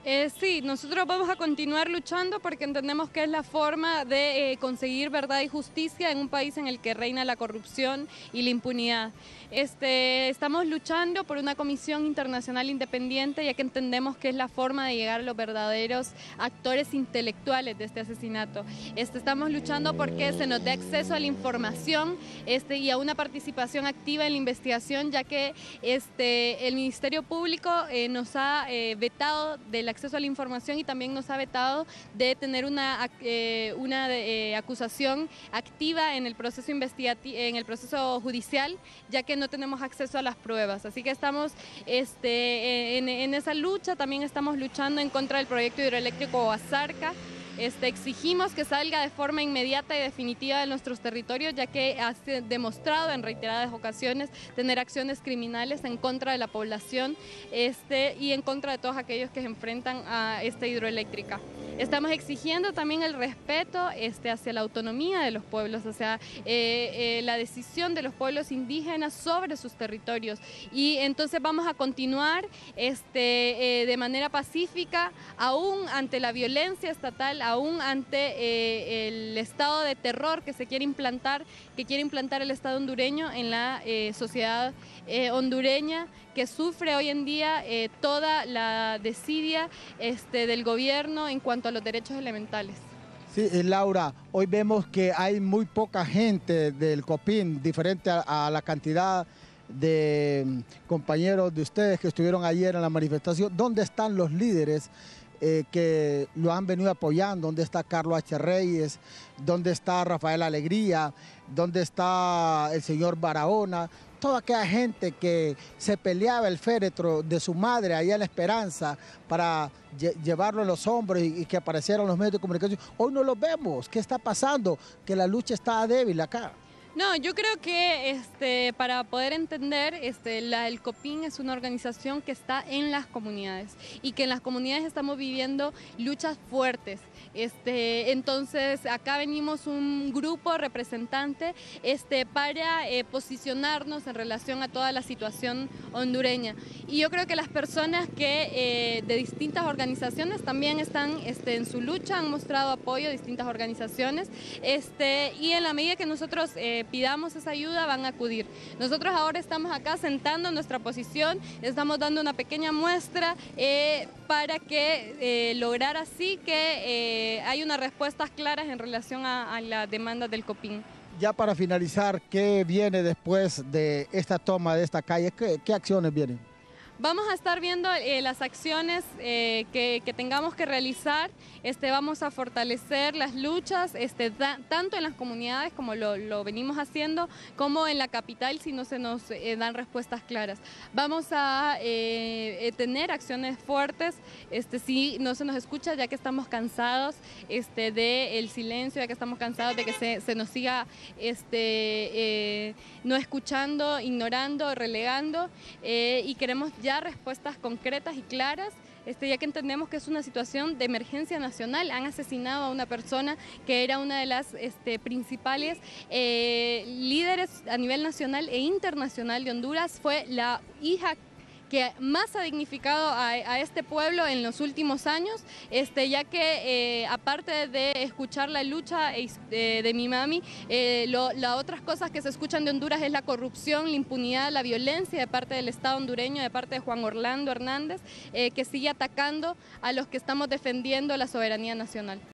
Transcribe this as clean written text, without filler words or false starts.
Sí, nosotros vamos a continuar luchando porque entendemos que es la forma de conseguir verdad y justicia en un país en el que reina la corrupción y la impunidad. Estamos luchando por una comisión internacional independiente, ya que entendemos que es la forma de llegar a los verdaderos actores intelectuales de este asesinato. Estamos luchando porque se nos dé acceso a la información y a una participación activa en la investigación, ya que el Ministerio Público nos ha vetado del acceso a la información y también nos ha vetado de tener una acusación activa en el proceso en el proceso judicial, ya que no tenemos acceso a las pruebas. Así que estamos en esa lucha. También estamos luchando en contra del proyecto hidroeléctrico Guasarca. Exigimos que salga de forma inmediata y definitiva de nuestros territorios, ya que ha demostrado en reiteradas ocasiones tener acciones criminales en contra de la población y en contra de todos aquellos que se enfrentan a esta hidroeléctrica. Estamos exigiendo también el respeto hacia la autonomía de los pueblos, hacia la decisión de los pueblos indígenas sobre sus territorios. Y entonces vamos a continuar de manera pacífica, aún ante la violencia estatal, aún ante el estado de terror que quiere implantar el Estado hondureño en la sociedad hondureña, que sufre hoy en día toda la desidia del gobierno en cuanto a los derechos elementales. Sí, Laura, hoy vemos que hay muy poca gente del COPIN, diferente a la cantidad de compañeros de ustedes que estuvieron ayer en la manifestación. ¿Dónde están los líderes que lo han venido apoyando? ¿Dónde está Carlos H. Reyes? ¿Dónde está Rafael Alegría? ¿Dónde está el señor Barahona? Toda aquella gente que se peleaba el féretro de su madre allá en La Esperanza para llevarlo en los hombros y que aparecieran los medios de comunicación. Hoy no los vemos. ¿Qué está pasando? Que la lucha está débil acá. No, yo creo que para poder entender, el COPIN es una organización que está en las comunidades y que en las comunidades estamos viviendo luchas fuertes. Entonces acá venimos un grupo representante para posicionarnos en relación a toda la situación hondureña. Y yo creo que las personas que de distintas organizaciones también están en su lucha, han mostrado apoyo a distintas organizaciones y en la medida que nosotros pidamos esa ayuda van a acudir. Nosotros ahora estamos acá sentando nuestra posición, estamos dando una pequeña muestra para que lograr así que hay unas respuestas claras en relación a la demanda del COPIN. Ya para finalizar, ¿qué viene después de esta toma de esta calle? ¿Qué acciones vienen? Vamos a estar viendo las acciones que tengamos que realizar. Vamos a fortalecer las luchas, tanto en las comunidades como lo venimos haciendo, como en la capital si no se nos dan respuestas claras. Vamos a tener acciones fuertes si no se nos escucha, ya que estamos cansados del silencio, ya que estamos cansados de que se nos siga no escuchando, ignorando, relegando y queremos ya respuestas concretas y claras, ya que entendemos que es una situación de emergencia nacional. Han asesinado a una persona que era una de las principales líderes a nivel nacional e internacional de Honduras. Fue la hija que más ha dignificado a este pueblo en los últimos años, ya que aparte de escuchar la lucha de mi mami, las otras cosas que se escuchan de Honduras es la corrupción, la impunidad, la violencia de parte del Estado hondureño, de parte de Juan Orlando Hernández, que sigue atacando a los que estamos defendiendo la soberanía nacional.